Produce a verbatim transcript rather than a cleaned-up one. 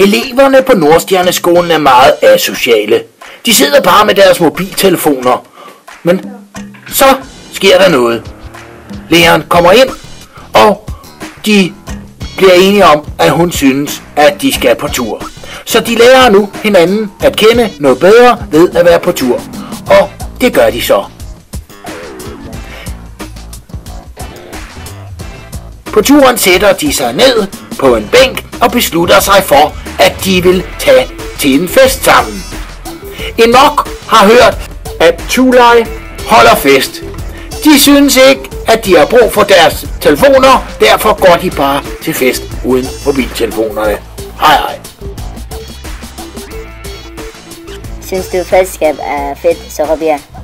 Eleverne på Nordstjerneskolen er meget asociale. De sidder bare med deres mobiltelefoner. Men så sker der noget. Læreren kommer ind, og de bliver enige om, at hun synes, at de skal på tur. Så de lærer nu hinanden at kende noget bedre ved at være på tur. Og det gør de så. På turen sætter de sig ned på en bænk og beslutter sig for, at de vil tage til en fest sammen. Enok har hørt, at Tulej holder fest. De synes ikke, at de har brug for deres telefoner, derfor går de bare til fest uden mobiltelefonerne. Hej hej. Synes du fællesskab er fedt, så Rabia?